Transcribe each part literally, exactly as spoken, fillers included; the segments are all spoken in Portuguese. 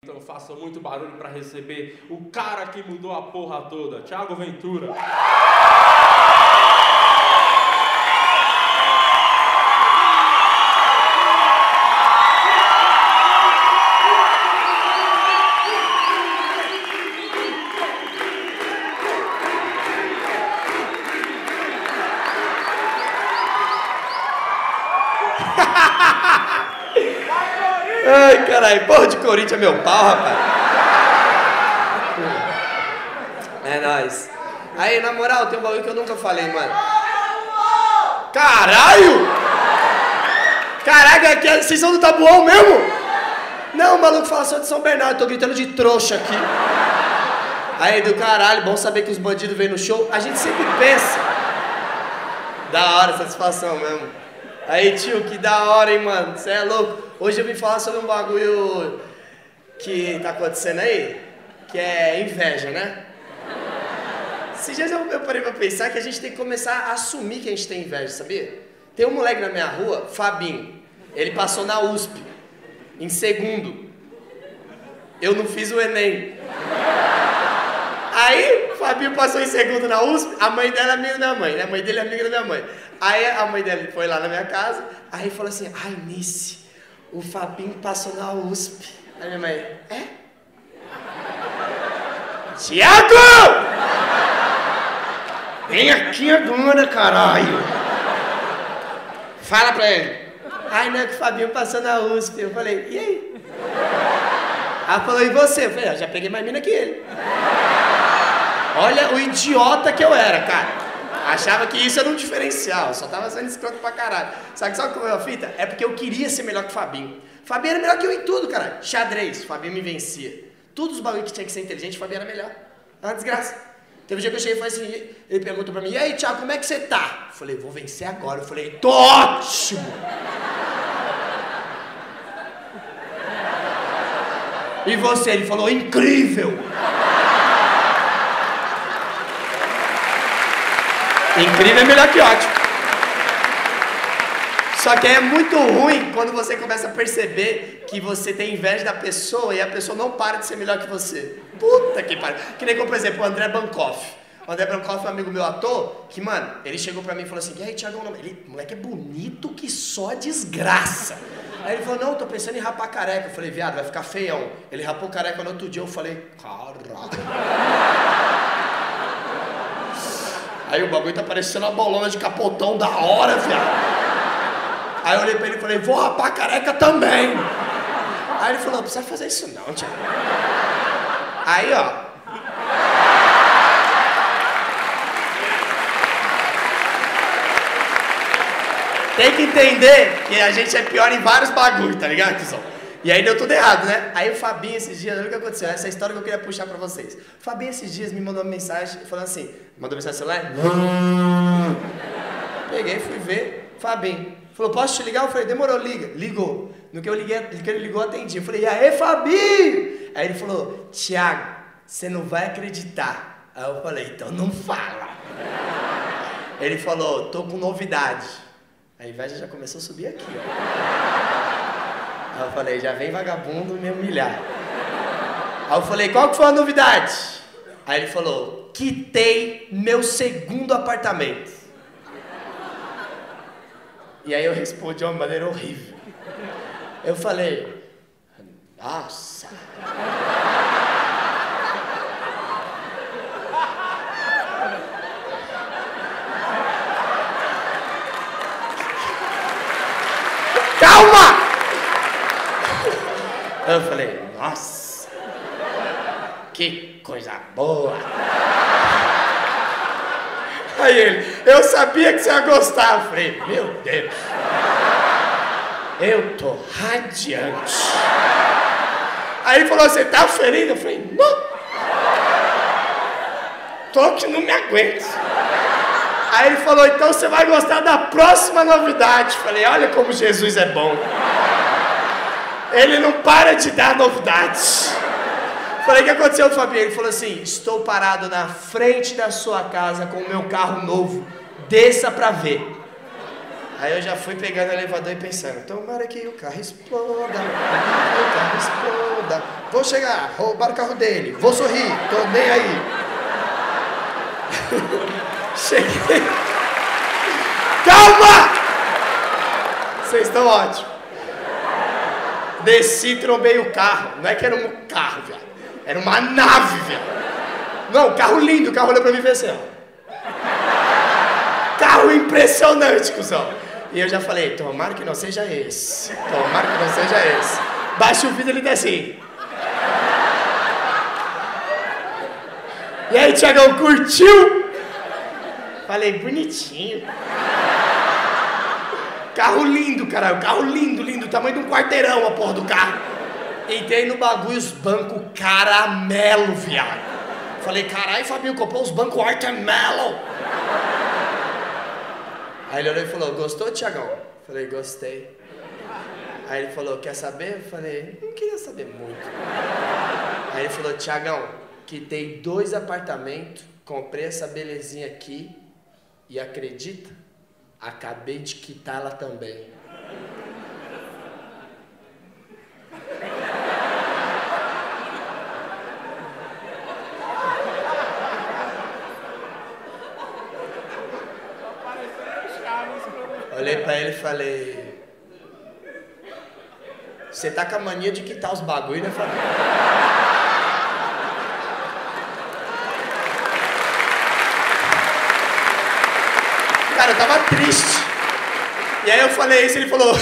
Então façam muito barulho para receber o cara que mudou a porra toda, Thiago Ventura. Ai, caralho, porra de Corinthians é meu pau, rapaz. É nóis. Aí, na moral, tem um bagulho que eu nunca falei, mano. Caralho! Caraca, aqui, vocês são do Tabuão mesmo? Não, o maluco fala só de São Bernardo, tô gritando de trouxa aqui. Aí, do caralho, bom saber que os bandidos vêm no show. A gente sempre pensa. Da hora, satisfação mesmo. Aí, tio, que da hora, hein, mano. Você é louco. Hoje eu vim falar sobre um bagulho que tá acontecendo aí, que é inveja, né? Esses dias eu, eu parei pra pensar que a gente tem que começar a assumir que a gente tem inveja, sabia? Tem um moleque na minha rua, Fabinho, ele passou na U S P, em segundo. Eu não fiz o Enem. Aí, o Fabinho passou em segundo na U S P, a mãe dela é amiga da minha mãe, né? A mãe dele é amiga da minha mãe. Aí a mãe dele foi lá na minha casa, aí falou assim, ai, Nice, o Fabinho passou na U S P. Aí minha mãe, é? Tiago! Vem aqui agora, caralho. Fala pra ele. Ai, não, que o Fabinho passou na U S P. Eu falei, e aí? Ela falou, e você? Eu falei, eu já peguei mais mina que ele. Olha o idiota que eu era, cara. Achava que isso era um diferencial, eu só tava sendo escroto pra caralho. Sabe só como é a fita? É porque eu queria ser melhor que o Fabinho. O Fabinho era melhor que eu em tudo, cara. Xadrez, o Fabinho me vencia. Todos os bagulhos que tinha que ser inteligente, o Fabinho era melhor. É uma desgraça. Teve um dia que eu cheguei e falei assim, ele perguntou pra mim, e aí, Thiago, como é que você tá? Eu falei, vou vencer agora. Eu falei, tô ótimo! E você? Ele falou, incrível! Incrível é melhor que ótimo. Só que é muito ruim quando você começa a perceber que você tem inveja da pessoa e a pessoa não para de ser melhor que você. Puta que pariu. Que nem como, por exemplo, o André Bancoff. O André Bancoff é um amigo meu ator, que, mano, ele chegou pra mim e falou assim, e aí, Thiago, ele, moleque é bonito que só desgraça. Aí ele falou, não, tô pensando em rapar careca. Eu falei, viado, vai ficar feião. Ele rapou careca no outro dia, eu falei, caralho. Aí o bagulho tá parecendo uma bolona de capotão da hora, viado. Aí eu olhei pra ele e falei, vou rapar a careca também. Aí ele falou, não precisa fazer isso não, Thiago. Aí, ó. Tem que entender que a gente é pior em vários bagulhos, tá ligado, Tizão? E aí deu tudo errado, né? Aí o Fabinho esses dias, olha o que aconteceu, essa é a história que eu queria puxar pra vocês. O Fabinho esses dias me mandou uma mensagem falando assim, mandou mensagem no celular? Peguei, fui ver, Fabinho. Falou, posso te ligar? Eu falei, demorou, liga. Ligou. No que eu liguei, que ele ligou, eu atendi. Eu falei, e aí, Fabinho? Aí ele falou, Thiago, você não vai acreditar. Aí eu falei, então não fala. Ele falou, tô com novidade. A inveja já começou a subir aqui, ó. Aí eu falei, já vem vagabundo me humilhar. Aí eu falei, qual que foi a novidade? Aí ele falou, quitei meu segundo apartamento. E aí eu respondi de uma maneira horrível. Eu falei, nossa. Calma! Eu falei, nossa, que coisa boa. Aí ele, eu sabia que você ia gostar. Eu falei, meu Deus, eu tô radiante. Aí ele falou, você tá ferido? Eu falei, não. Tô que não me aguento. Aí ele falou, então você vai gostar da próxima novidade. Eu falei, olha como Jesus é bom. Ele não para de dar novidades. Falei, o que aconteceu, Fabinho? Ele falou assim, estou parado na frente da sua casa com o meu carro novo. Desça pra ver. Aí eu já fui pegando o elevador e pensando, tomara que o carro exploda, que o carro exploda. Vou chegar, roubar o carro dele, vou sorrir, tô nem aí. Cheguei. Calma! Vocês estão ótimos. Desci, trombei o carro. Não é que era um carro, viado. Era uma nave, viado. Não, carro lindo. O carro olhou pra mim e fez assim, ó. Carro impressionante, cuzão. E eu já falei, tomara que não seja esse. Tomara que não seja esse. Baixa o vidro e ele tá assim. E aí, Thiagão, curtiu? Falei, bonitinho. Carro lindo, caralho. Carro lindo, lindo. Tamanho de um quarteirão a porra do carro. Entrei no bagulho, os bancos caramelo, viado. Falei, caralho, Fabinho, comprou os bancos watermelon. Aí ele olhou e falou, gostou, Thiagão? Falei, gostei. Aí ele falou, quer saber? Eu falei, não queria saber muito. Aí ele falou, Thiagão, quitei dois apartamentos, comprei essa belezinha aqui e acredita? Acabei de quitá-la também. Olhei pra ele e falei, você tá com a mania de quitar os bagulho, né, Fabinho? Cara, eu tava triste. E aí eu falei isso e ele falou,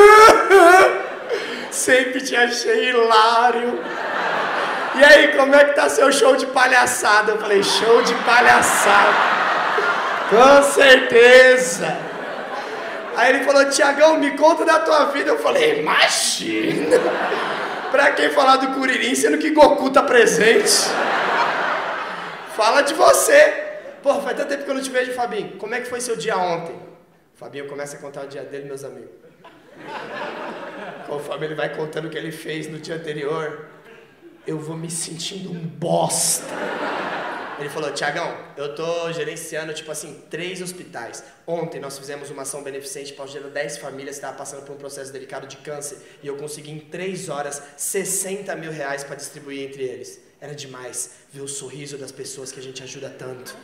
sempre te achei hilário. E aí, como é que tá seu show de palhaçada? Eu falei, show de palhaçada. Com certeza. Aí ele falou, Thiagão, me conta da tua vida. Eu falei, imagina. Pra quem falar do Curirim, sendo que Goku tá presente? Fala de você. Porra, faz tanto tempo que eu não te vejo, Fabinho. Como é que foi seu dia ontem? Fabinho começa a contar o dia dele, meus amigos. Conforme ele vai contando o que ele fez no dia anterior, eu vou me sentindo um bosta. Ele falou, Thiagão, eu tô gerenciando, tipo assim, três hospitais. Ontem nós fizemos uma ação beneficente para ajudar dez famílias que estavam passando por um processo delicado de câncer. E eu consegui, em três horas, sessenta mil reais para distribuir entre eles. Era demais ver o sorriso das pessoas que a gente ajuda tanto.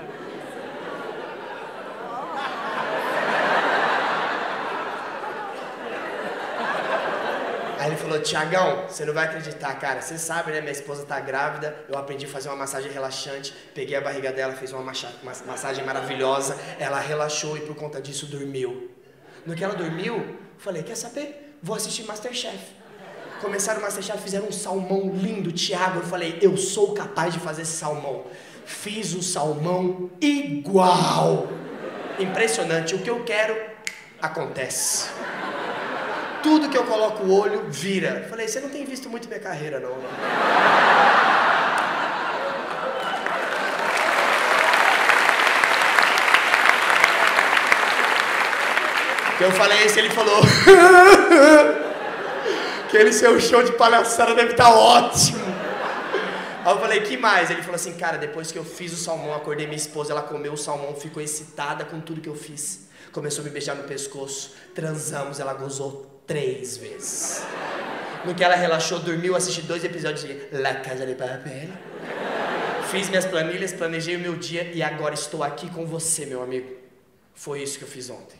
Aí ele falou, Thiagão, você não vai acreditar, cara. Você sabe, né? Minha esposa tá grávida. Eu aprendi a fazer uma massagem relaxante. Peguei a barriga dela, fiz uma massagem maravilhosa. Ela relaxou e por conta disso dormiu. No que ela dormiu, falei, quer saber? Vou assistir Masterchef. Começaram o Masterchef, fizeram um salmão lindo, Thiago. Eu falei, eu sou capaz de fazer esse salmão. Fiz o salmão igual. Impressionante. O que eu quero, acontece. Tudo que eu coloco o olho, vira. Falei, você não tem visto muito minha carreira, não, né? Que eu falei isso, ele falou... Aquele seu show de palhaçada deve estar ótimo. Aí eu falei, que mais? Ele falou assim, cara, depois que eu fiz o salmão, acordei minha esposa, ela comeu o salmão, ficou excitada com tudo que eu fiz. Começou a me beijar no pescoço, transamos, ela gozou três vezes. No que ela relaxou, dormiu, assisti dois episódios de La Casa de Papel. Fiz minhas planilhas, planejei o meu dia e agora estou aqui com você, meu amigo. Foi isso que eu fiz ontem.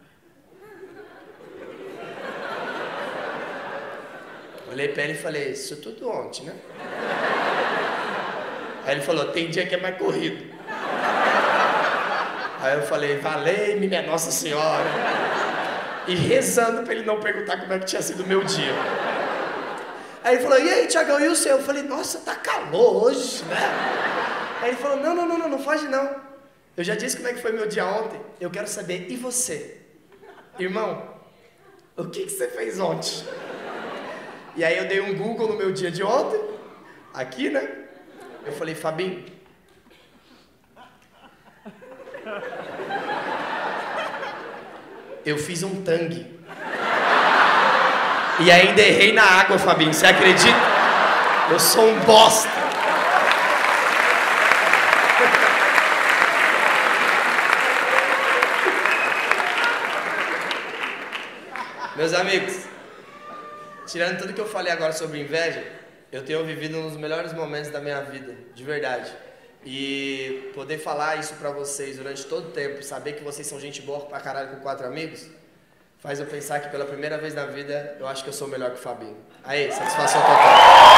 Olhei pra ele e falei, isso tudo ontem, né? Aí ele falou, tem dia que é mais corrido. Aí eu falei, valei-me, minha Nossa Senhora. E rezando pra ele não perguntar como é que tinha sido o meu dia. Aí ele falou, e aí, Thiagão, e o seu? Eu falei, nossa, tá calor hoje, né? Aí ele falou, não, não, não, não, não foge não. Eu já disse como é que foi meu dia ontem. Eu quero saber, e você? Irmão, o que que você fez ontem? E aí eu dei um Google no meu dia de ontem, aqui, né? Eu falei, Fabinho, eu fiz um tangue. E ainda errei na água, Fabinho, você acredita? Eu sou um bosta. Meus amigos, tirando tudo que eu falei agora sobre inveja, eu tenho vivido um dos melhores momentos da minha vida, de verdade. E poder falar isso pra vocês durante todo o tempo, saber que vocês são gente boa pra caralho com quatro amigos, faz eu pensar que pela primeira vez na vida, eu acho que eu sou melhor que o Fabinho. Aí, satisfação total.